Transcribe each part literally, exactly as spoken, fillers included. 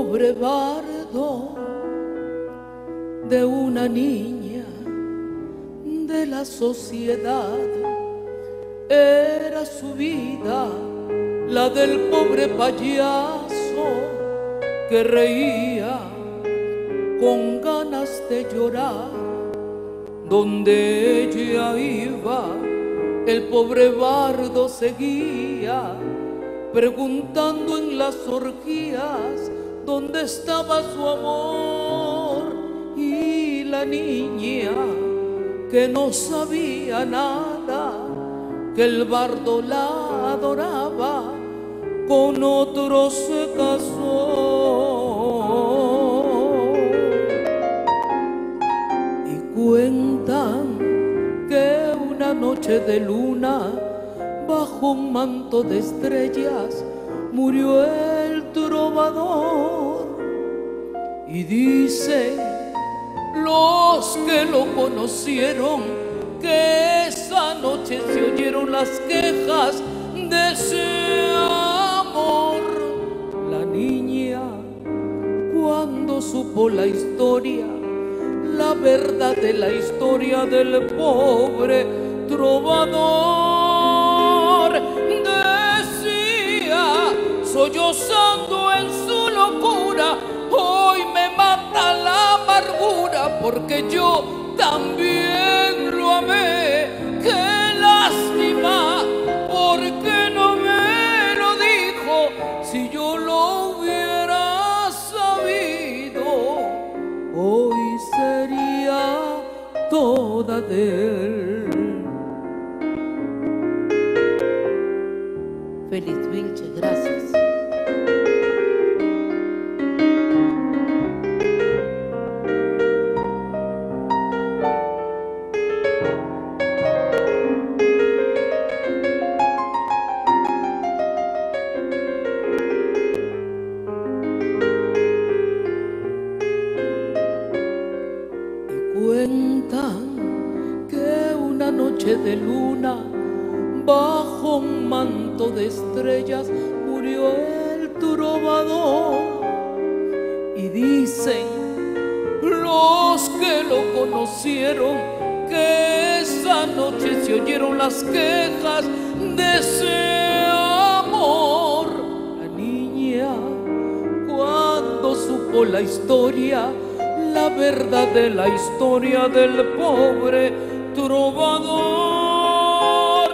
pobre bardo de una niña de la sociedad. Era su vida la del pobre payaso que reía con ganas de llorar. Donde ella iba, el pobre bardo seguía, preguntando en las orgías dónde estaba su amor. Y la niña, que no sabía nada, que el bardo la adoraba, con otro se casó. Y cuentan que una noche de luna, bajo un manto de estrellas, murió el trovador. Y dicen los que lo conocieron que esa noche se oyeron las quejas de ese amor. La niña, cuando supo la historia, la verdad de la historia del pobre trovador, decía, sollozando en su locura, hoy me mata la amargura, porque yo también lo amé. Qué lástima, porque no me lo dijo. Si yo lo hubiera sabido, hoy sería toda de él. Félix Vilches, gracias. Cuentan que una noche de luna, bajo un manto de estrellas, murió el trovador. Y dicen los que lo conocieron que esa noche se oyeron las quejas de ese amor. La niña, cuando supo la historia, la verdad de la historia del pobre trovador,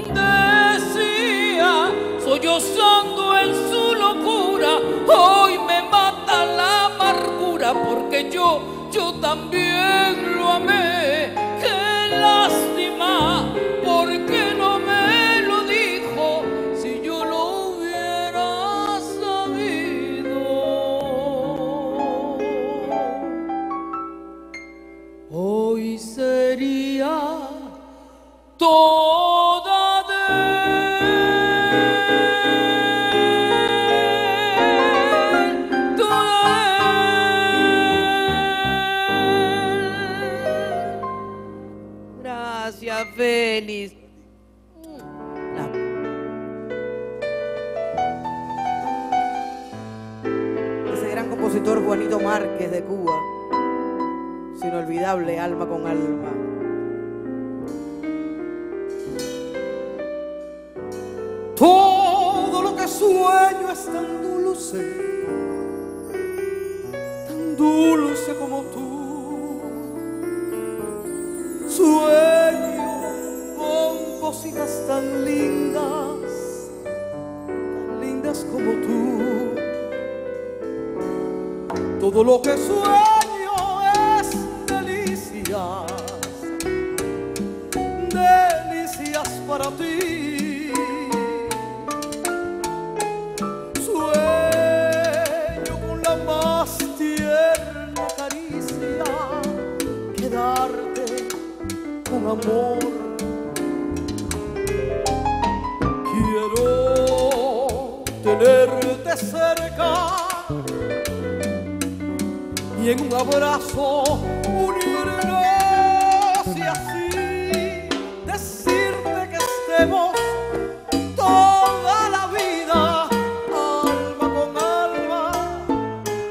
decía, sollozando en su locura, hoy me mata la amargura, porque yo, yo también lo amé. Qué lástima, porque no me lo dijo. Si yo lo hubiera sabido, hoy sería toda de él, toda de él. Gracias, Félix. Ese gran compositor Juanito Márquez de Cuba, su inolvidable Alma con Alma. Todo lo que sueño es tan dulce, tan dulce como tú. Sueño con cositas tan lindas, tan lindas como tú. Todo lo que sueño es delicias, delicias para ti. Sueño con la más tierna caricia, quedarte con amor. Quiero tenerte cerca y en un abrazo unirnos y así decirte que estemos toda la vida alma con alma,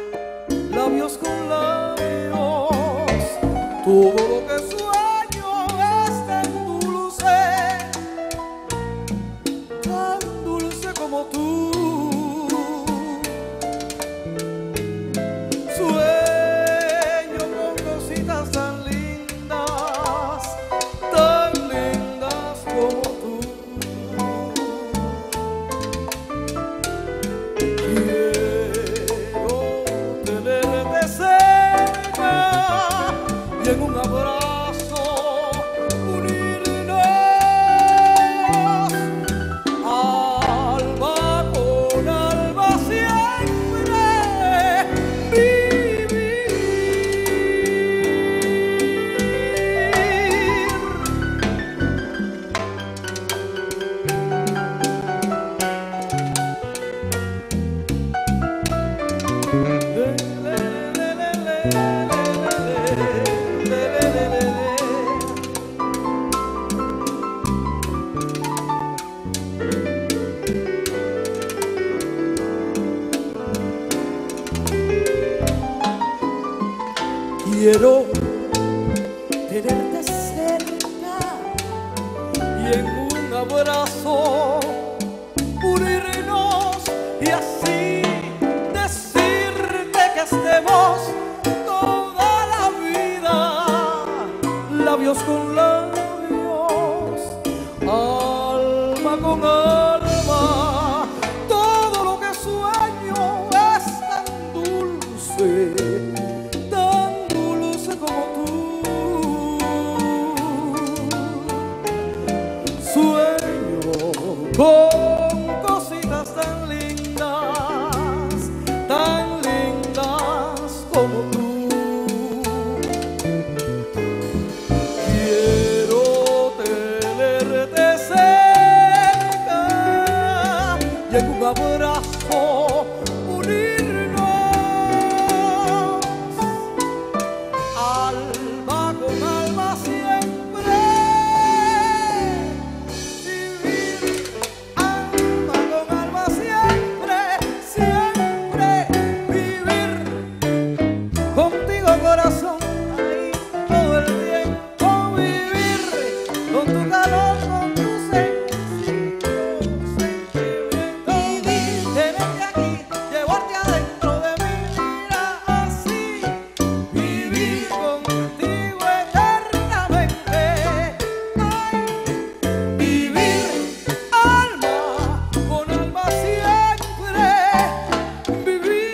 Todo lo que sueño es tan dulce, tan dulce como tú. Sueño con cositas tan lindas, tan lindas como tú. Quiero tenerte cerca y en un abrazo unirnos, alma con alma siempre vivir. Quiero tenerte cerca y en un abrazo unirnos y así decirte que estemos toda la vida, labios con labios, alma con alma. Todo lo que sueño es tan dulce, como tú. Sueño con cositas tan lindas, tan lindas como tú. Quiero tenerte cerca y en un abrazo unirnos, alma con alma siempre vivir, alma con alma siempre, siempre vivir contigo corazón, ahí todo el tiempo vivir, con tu calor, con tu sencillo sentimiento, vivir, tenerte aquí, llevarte adentro de mí, mira así, vivir contigo eternamente, ay, vivir alma con alma siempre, vivir.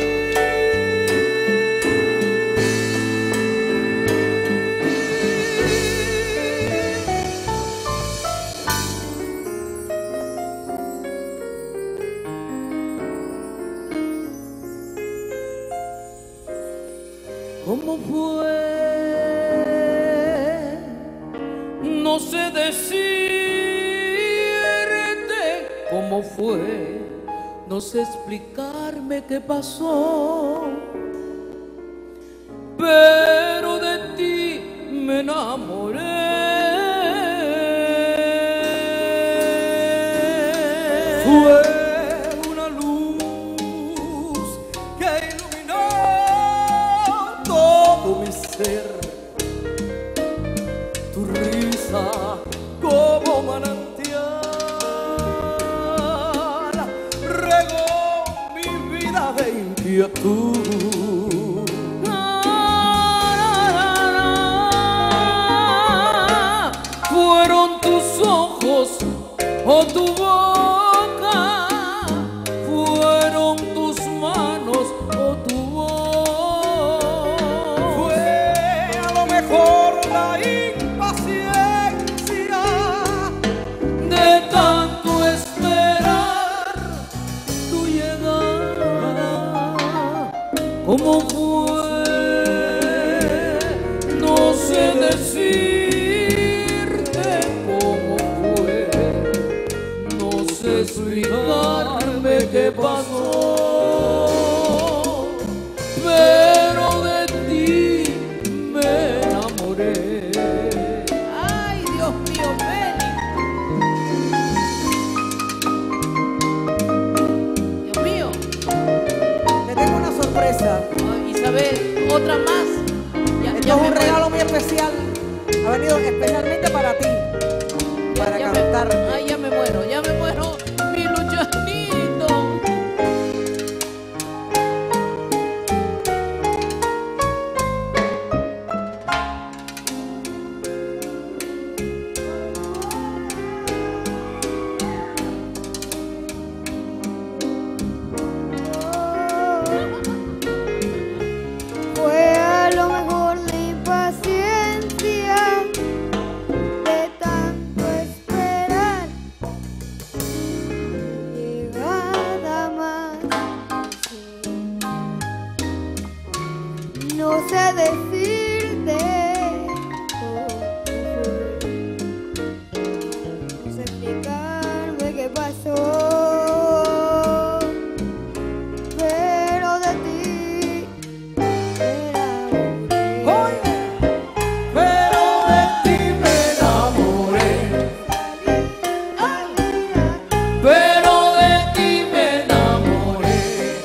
¿Cómo fue? No sé decirte cómo fue, no sé explicarme qué pasó, pero de ti me enamoré. Fue una luz que iluminó todo mi ser, tu risa como manantial regó mi vida de inquietud. Fueron tus ojos o tu boca, fueron tus manos o tu voz. Fue a lo mejor la impaciencia De tanto esperar tu llegada, ¿cómo fue? No sé decirte cómo fue, no sé explicarme qué pasó, pero de ti me enamoré. Ay, Dios mío, Félix. Dios mío. Te tengo una sorpresa. Ay, Isabel, otra más. Ya, Esto ya es me un voy. regalo mío especial. Ha venido especialmente para ti. Para Ya cantar. me, ay, ya me muero, ya me muero, mi Lucianito. Fue a lo mejor la impaciencia de tanto esperar llegada más. No sé decirte cómo fue, no sé explicarme qué pasó, pero de ti me enamoré. Pero de ti me enamoré. Pero de ti me enamoré.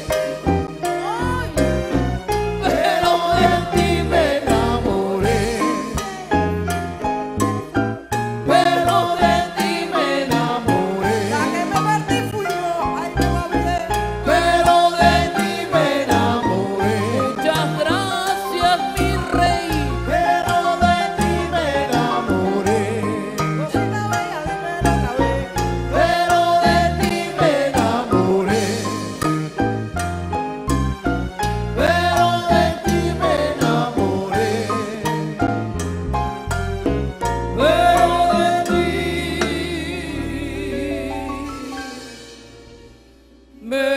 Pero de ti me enamoré. Pero de ti me enamoré. La que me perdí fui yo. Ay, me va bien. Pero de ti me enamoré. Muchas gracias, mi rey. Pero de ti me enamoré. Cosita bella, dímelo otra vez. Pero de ti me enamoré. Pero de ti me enamoré. Pero de ti me